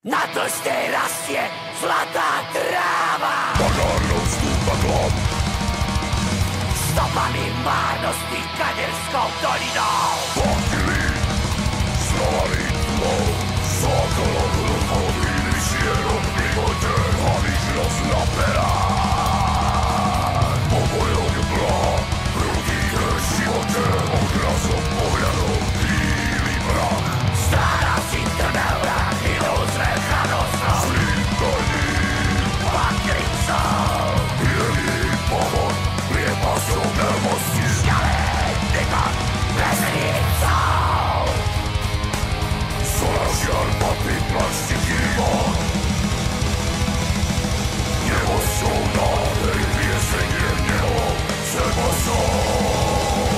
Na dlžnej rastie zlatá tráva. Pagárnou stúpa chlap. Stopami márnosti kaderskou dolinou. Pachili, slávy tlou. Sokolom hluboký vyšierok živote. Havíš nos na perách. Pobojok blá, prúdi k živote. Odrazom pohľadom bílý prach. Stára si trnelá, chvíľou zvrchanosťou. Slítaní Patricou. bielý pohod, priepasťou nervosti. Dialétikon väznicou. Soražiar patrí plastický von. Nevosťou nádej pieseň je v neho seba som.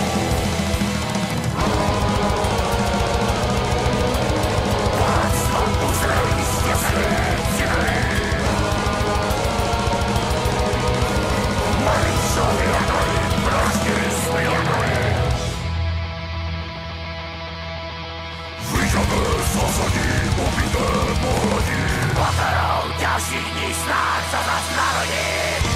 Pánstvo uzreli ste sliepili. Marišovi jadoli, prašky smielili. Vyťané zasadí, pobité pohľadí. Pokorou ďalších dní snáď sa zas narodí.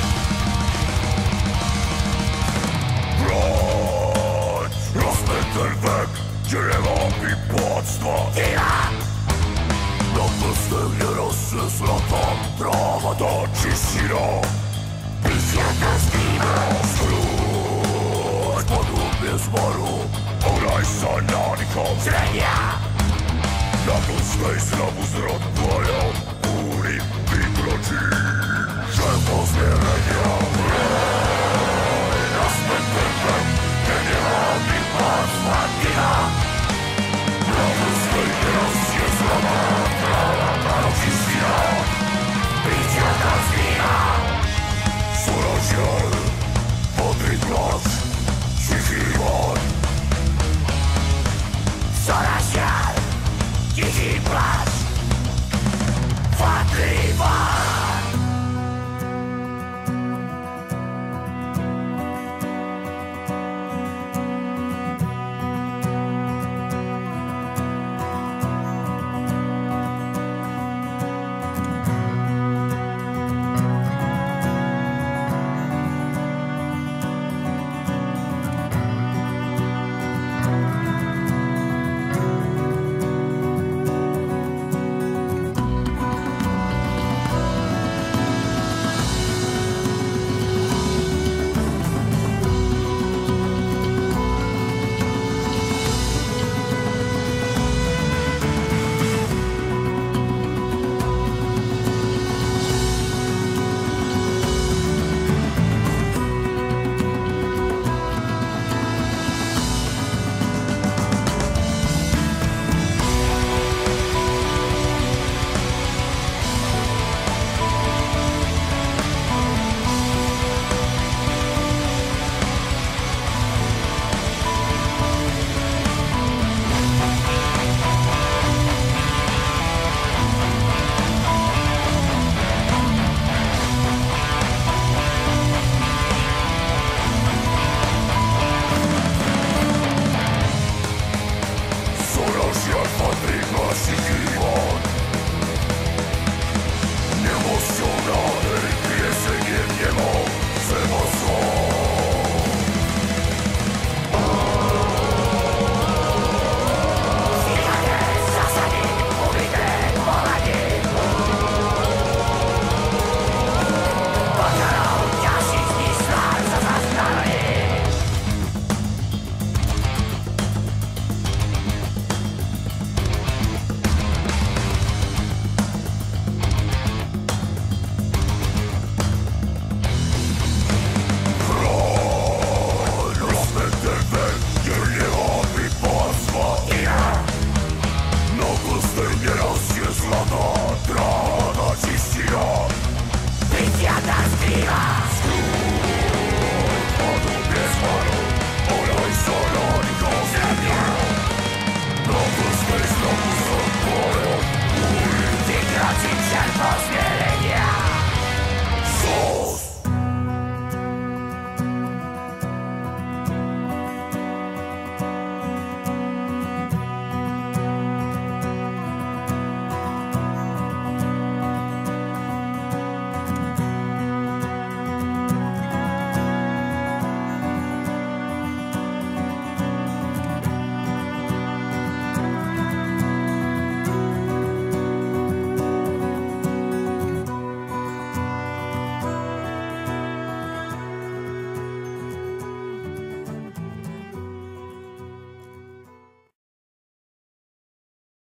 Vrať, rozmeň ten vek, kde nemá vypláctva. Tila, Na prstech nerastie zlatá tráva, tá čistina. písiatka zbýva. Skľúď podúbie zmaru, ohraj sa nádychom. Zrenia, Na tlstej slavu zrod vojom, úry vykročí, že pozbierania rozmeň ten vek, kde nemá vypláctva. Tila, na prstej nerastie zlatá tráva, tá čistina. písiatka zbýva. Soražiar, podriť plač, tichý van. Soražiar, tichý pláč.